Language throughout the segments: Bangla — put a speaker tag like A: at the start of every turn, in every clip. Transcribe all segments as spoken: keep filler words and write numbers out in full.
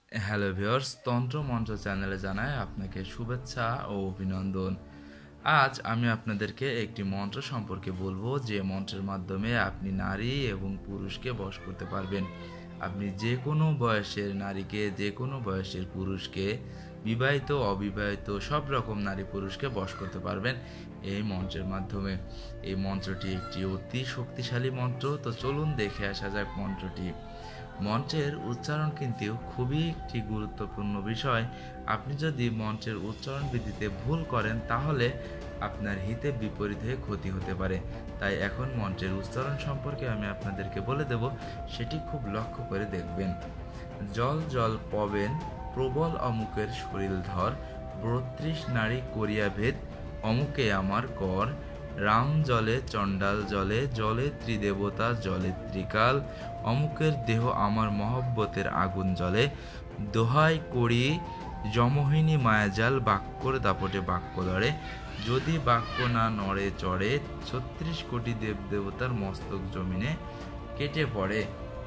A: হ্যালো ভিউয়ার্স, তন্ত্র মন্ত্র চ্যানেলে জানাই আপনাকে শুভেচ্ছা ও অভিনন্দন। আজ আমি আপনাদেরকে একটি মন্ত্র সম্পর্কে বলবো, যে মন্ত্রের মাধ্যমে আপনি নারী এবং পুরুষকে বশ করতে পারবেন। আপনি যে কোনো বয়সের নারীকে, যে কোনো বয়সের পুরুষকে, বিবাহিত অবিবাহিত সব রকম নারী পুরুষকে বশ করতে পারবেন এই মন্ত্রের মাধ্যমে। এই মন্ত্রটি একটি অতি শক্তিশালী মন্ত্র। তো চলুন দেখে আসা যাক মন্ত্রটি। মন্ত্রের উচ্চারণ কিন্তু খুবই একটি গুরুত্বপূর্ণ বিষয়। আপনি যদি মন্ত্রের উচ্চারণ বিধিতে ভুল করেন, তাহলে আপনার হিতে বিপরীত হয়ে ক্ষতি হতে পারে। তাই এখন মন্ত্রের উচ্চারণ সম্পর্কে আমি আপনাদেরকে বলে দেব, সেটি খুব লক্ষ্য করে দেখবেন। জল জল পবেন, প্রবল অমুকের শরীর ধর, বত্রিশ নারী করিয়া ভেদ, অমুকে আমার কর, রাম জলে চণ্ডাল জলে, জলে ত্রিদেবতা জলে ত্রিকাল, অমুকের দেহ আমার মহব্বতের আগুন জলে, দোহাই করি যমোহিনী মায়াজাল, বাক্যর দাপটে বাক্য লড়ে, যদি বাক্য না নড়ে চড়ে, ছত্রিশ কোটি দেবদেবতার মস্তক জমিনে কেটে পড়ে।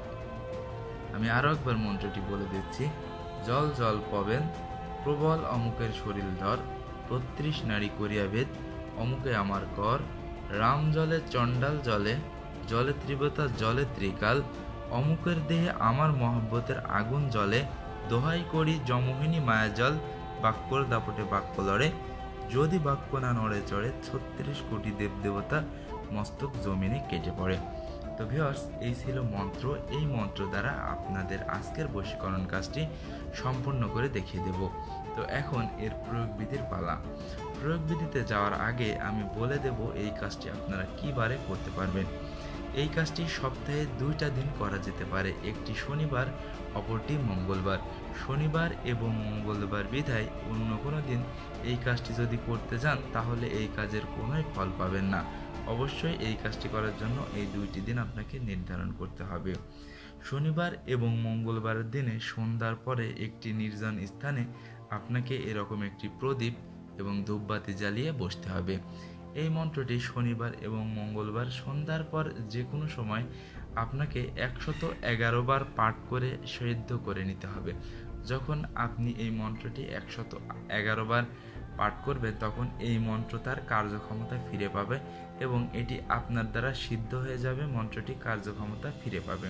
A: আমি আরো একবার মন্ত্রটি বলে দিচ্ছি। জল জল পবেন, প্রবল অমুকের শরীর ধর, বত্রিশ নারী করিয়া ভেদ, অমুকে আমার কর, রাম জলে চণ্ডাল জলে, জলে ত্রিবতা জলে ত্রিকাল, অমুকের দেহে আমার মহব্বতের আগুন জলে, দোহাই করি যমোহিনী মায়াজল, বাক্যর দাপটে বাক্য লড়ে, যদি বাক্য না নড়ে চড়ে, ছত্রিশ কোটি দেবদেবতা মস্তক জমিনে কেটে পড়ে। তো ভিউয়ার্স, এই ছিল মন্ত্র। এই মন্ত্র দ্বারা আপনাদের আজকের বশীকরণ কাজটি সম্পূর্ণ করে দেখিয়ে দেব। তো এখন এর প্রয়োগ বিধির পালা। প্রয়োগ বিধিতে যাওয়ার আগে আমি বলে দেব এই কাজটি আপনারা কী বারে করতে পারবেন। এই কাজটি সপ্তাহে দুইটা দিন করা যেতে পারে, একটি শনিবার, অপরটি মঙ্গলবার। শনিবার এবং মঙ্গলবার বিধায় অন্য কোনো দিন এই কাজটি যদি করতে যান, তাহলে এই কাজের কোনোই ফল পাবেন না। অবশ্যই এই কাজটি করার জন্য এই দুইটি দিন আপনাকে নির্ধারণ করতে হবে। শনিবার এবং মঙ্গলবারের দিনে সন্ধ্যার পরে একটি নির্জন স্থানে আপনাকে এরকম একটি প্রদীপ এবং ধূপবাতি জ্বালিয়ে বসতে হবে। এই মন্ত্রটি শনিবার এবং মঙ্গলবার সন্ধ্যার পর যে কোনো সময় আপনাকে একশত এগারো বার পাঠ করে সিদ্ধ করে নিতে হবে। যখন আপনি এই মন্ত্রটি একশত এগারো বার পাঠ করবেন, তখন এই মন্ত্র তার কার্যক্ষমতা ফিরে পাবে এবং এটি আপনার দ্বারা সিদ্ধ হয়ে যাবে, মন্ত্রটি কার্যক্ষমতা ফিরে পাবে।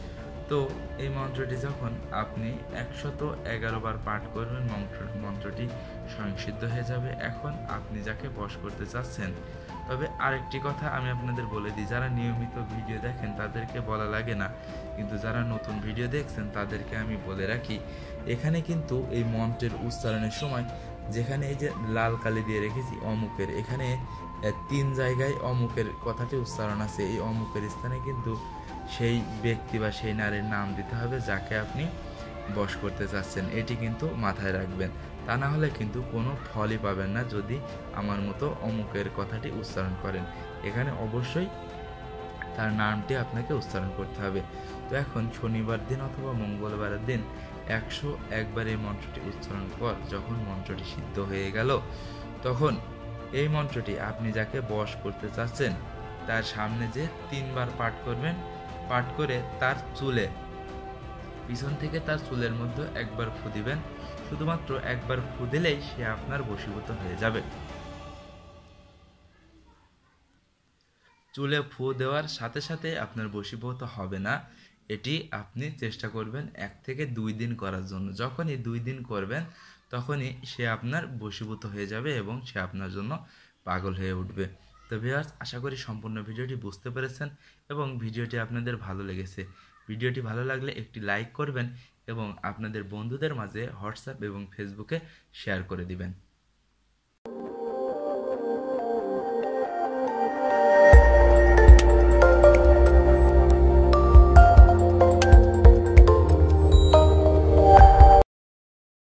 A: তো এই মন্ত্রটি যখন আপনি একশত এগারো বার পাঠ করবেন, মন্ত্র মন্ত্রটি স্বয়ংসিদ্ধ হয়ে যাবে। এখন আপনি যাকে বশ করতে চাচ্ছেন, তবে আরেকটি কথা আমি আপনাদের বলে দিই, যারা নিয়মিত ভিডিও দেখেন তাদেরকে বলা লাগে না, কিন্তু যারা নতুন ভিডিও দেখছেন তাদেরকে আমি বলে রাখি, এখানে কিন্তু এই মন্ত্রের উচ্চারণের সময় যেখানে এই যে লাল কালি দিয়ে রেখেছি অমুকের, এখানে তিন জায়গায় অমুকের কথাটি উচ্চারণ আছে। এই অমুকের স্থানে কিন্তু সেই ব্যক্তি বা সেই নারীর নাম দিতে হবে যাকে আপনি বশ করতে চাচ্ছেন। এটি কিন্তু মাথায় রাখবেন, তা না হলে কিন্তু কোনো ফলই পাবেন না যদি আমার মতো অমুকের কথাটি উচ্চারণ করেন। এখানে অবশ্যই তার নামটি আপনাকে উচ্চারণ করতে হবে। তো এখন শনিবার দিন অথবা মঙ্গলবারের দিন একশো একবার এই মন্ত্রটি উচ্চারণ পর যখন মন্ত্রটি সিদ্ধ হয়ে গেল, তখন এই মন্ত্রটি আপনি যাকে বশ করতে চাচ্ছেন তার সামনে যে তিনবার পাঠ করবেন। পাঠ করে তার চুলে, পিছন থেকে তার চুলের মধ্যে একবার ফু দিবেন। শুধুমাত্র একবার ফু দিলেই সে আপনার বশীভূত হয়ে যাবে। চুলে ফু দেওয়ার সাথে সাথে আপনার বশীভূত হবে না, এটি আপনি চেষ্টা করবেন এক থেকে দুই দিন করার জন্য। যখনই দুই দিন করবেন, তখনই সে আপনার বশীভূত হয়ে যাবে এবং সে আপনার জন্য পাগল হয়ে উঠবে। তো ভিউয়ার্স, আশা করি সম্পূর্ণ ভিডিওটি বুঝতে পেরেছেন এবং ভিডিওটি আপনাদের ভালো লেগেছে। ভিডিওটি ভালো লাগলে একটি লাইক করবেন এবং আপনাদের বন্ধুদের মাঝে হোয়াটসঅ্যাপ এবং ফেসবুকে শেয়ার করে দিবেন।